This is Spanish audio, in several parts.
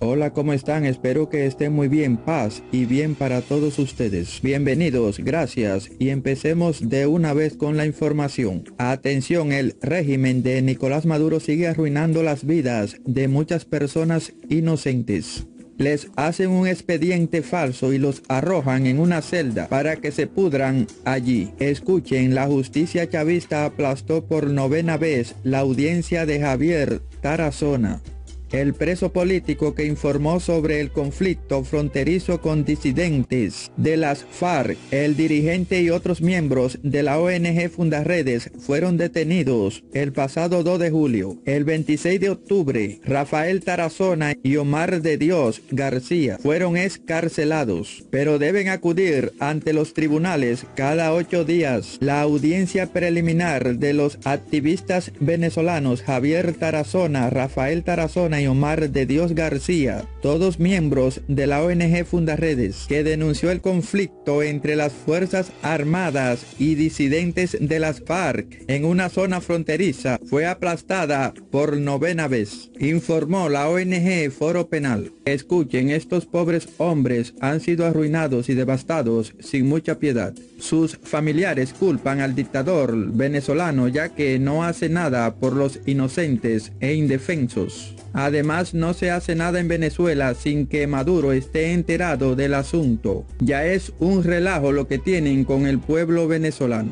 Hola, ¿cómo están? Espero que estén muy bien, paz y bien para todos ustedes. Bienvenidos, gracias y empecemos de una vez con la información. Atención, el régimen de Nicolás Maduro sigue arruinando las vidas de muchas personas inocentes. Les hacen un expediente falso y los arrojan en una celda para que se pudran allí. Escuchen, la justicia chavista aplastó por 9ª vez la audiencia de Javier Tarazona, el preso político que informó sobre el conflicto fronterizo con disidentes de las FARC. El dirigente y otros miembros de la ONG Fundarredes fueron detenidos el pasado 2 de julio. El 26 de octubre, Rafael Tarazona y Omar de Dios García fueron excarcelados, pero deben acudir ante los tribunales cada 8 días. La audiencia preliminar de los activistas venezolanos Javier Tarazona, Rafael Tarazona y Omar de Dios García, todos miembros de la ONG Fundarredes, que denunció el conflicto entre las Fuerzas Armadas y disidentes de las FARC en una zona fronteriza, fue aplastada por 9ª vez, informó la ONG Foro Penal. Escuchen, estos pobres hombres han sido arruinados y devastados sin mucha piedad. Sus familiares culpan al dictador venezolano ya que no hace nada por los inocentes e indefensos. Además, no se hace nada en Venezuela sin que Maduro esté enterado del asunto. Ya es un relajo lo que tienen con el pueblo venezolano.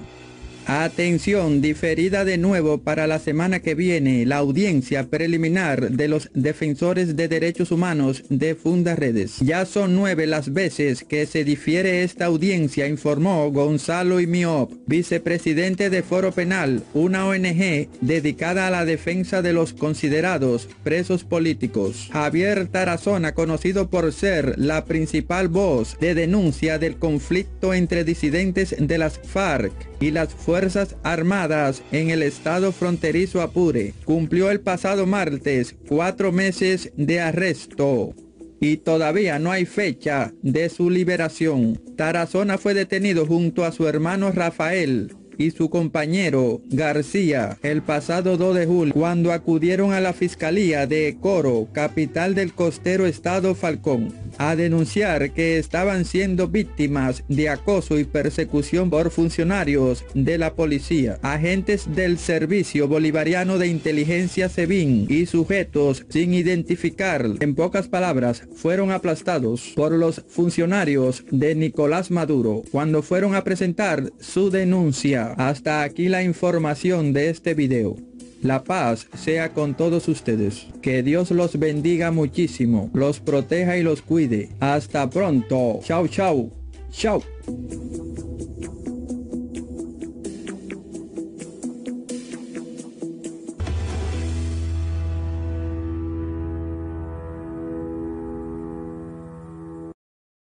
Atención, diferida de nuevo para la semana que viene la audiencia preliminar de los defensores de derechos humanos de Fundarredes. Ya son 9 las veces que se difiere esta audiencia, informó Gonzalo Imiop, vicepresidente de Foro Penal, una ONG dedicada a la defensa de los considerados presos políticos. Javier Tarazona, conocido por ser la principal voz de denuncia del conflicto entre disidentes de las FARC y las Fuerzas Armadas en el estado fronterizo Apure, cumplió el pasado martes 4 meses de arresto y todavía no hay fecha de su liberación. Tarazona fue detenido junto a su hermano Rafael y su compañero García el pasado 2 de julio, cuando acudieron a la Fiscalía de Coro, capital del costero estado Falcón, a denunciar que estaban siendo víctimas de acoso y persecución por funcionarios de la policía, agentes del Servicio Bolivariano de Inteligencia SEBIN y sujetos sin identificar. En pocas palabras, fueron aplastados por los funcionarios de Nicolás Maduro cuando fueron a presentar su denuncia. Hasta aquí la información de este video. La paz sea con todos ustedes. Que Dios los bendiga muchísimo, los proteja y los cuide. Hasta pronto. Chao, chao. Chao.